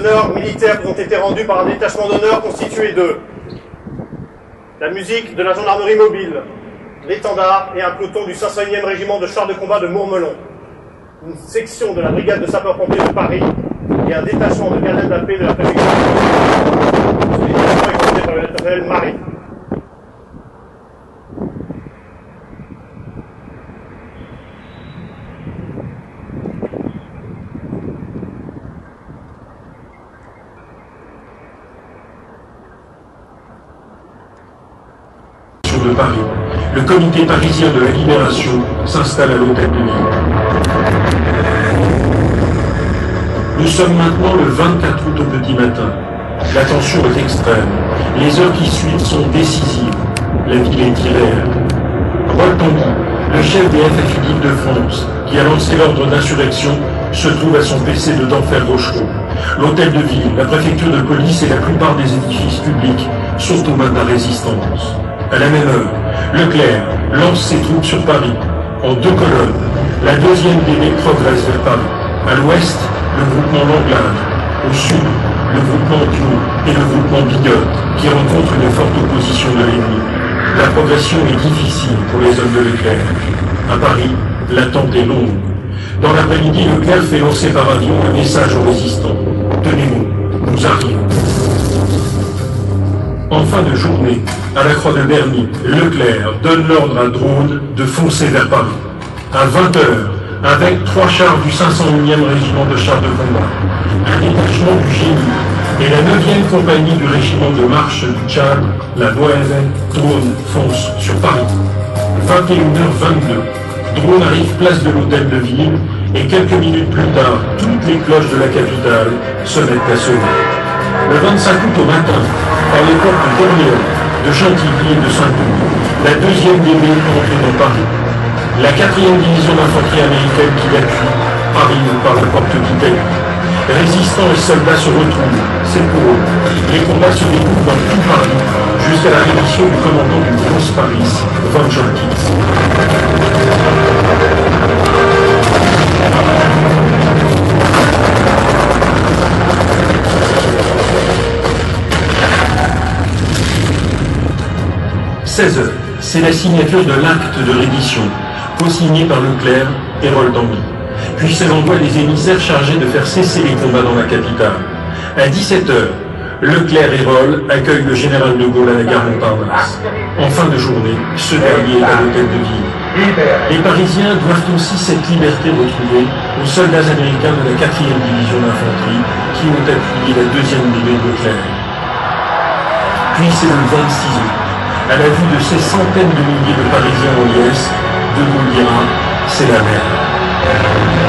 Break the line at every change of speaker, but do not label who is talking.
honneurs militaires qui ont été rendus par un détachement d'honneur constitué de la musique de la gendarmerie mobile, l'étendard et un peloton du 501e régiment de chars de combat de Mourmelon, une section de la brigade de sapeurs-pompiers de Paris et un détachement de gardiens de la paix de la préfecture. Ce détachement est commandé par le lieutenant-colonel Marie.
De Paris. Le comité parisien de la Libération s'installe à l'hôtel de ville. Nous sommes maintenant le 24 août au petit matin. La tension est extrême. Les heures qui suivent sont décisives. La ville est hilaire. Paul Tanguy, le chef des FFI d'Île-de-France, qui a lancé l'ordre d'insurrection, se trouve à son PC de d'Enfer Rochereau. L'hôtel de ville, la préfecture de police et la plupart des édifices publics sont aux mains de la résistance. À la même heure, Leclerc lance ses troupes sur Paris, en 2 colonnes. La 2e DB progresse vers Paris. À l'ouest, le groupement Langlade. Au sud, le groupement Pio et le groupement Bigotte, qui rencontrent une forte opposition de l'ennemi. La progression est difficile pour les hommes de Leclerc. À Paris, l'attente est longue. Dans l'après-midi, Leclerc fait lancer par avion un message aux résistants. Tenez-vous, nous arrivons. En fin de journée, à la Croix de Berny, Leclerc donne l'ordre à Drône de foncer vers Paris. À 20h, avec 3 chars du 501e régiment de chars de combat, un détachement du génie et la 9e compagnie du régiment de marche du Tchad, la Noël, Drône fonce sur Paris. 21h22, Drône arrive place de l'hôtel de ville et quelques minutes plus tard, toutes les cloches de la capitale se mettent à sonner. Le 25 août au matin, par les portes de d'Orléans, de Chantilly et de Saint-Denis, la 2e DB entre dans Paris. La 4e division d'infanterie américaine qui appuie arrive par la porte d'Italie. Résistants et soldats se retrouvent, c'est pour eux. Les combats se déroulent dans tout Paris, jusqu'à la reddition du commandant du Grosse Paris, von Jolkitz. 16h, c'est la signature de l'acte de reddition, co-signé par Leclerc et Paul Tanguy. Puis c'est l'envoi des émissaires chargés de faire cesser les combats dans la capitale. À 17h, Leclerc et Roll accueillent le général de Gaulle à la gare Montparnasse. En fin de journée, ce dernier est à l'hôtel de ville. Les Parisiens doivent aussi cette liberté retrouvée aux soldats américains de la 4e division d'infanterie qui ont appuyé la 2e DB de Leclerc. Puis c'est le 26 août. À la vue de ces centaines de milliers de Parisiens en liesse, De Gaulle dira, c'est la merde.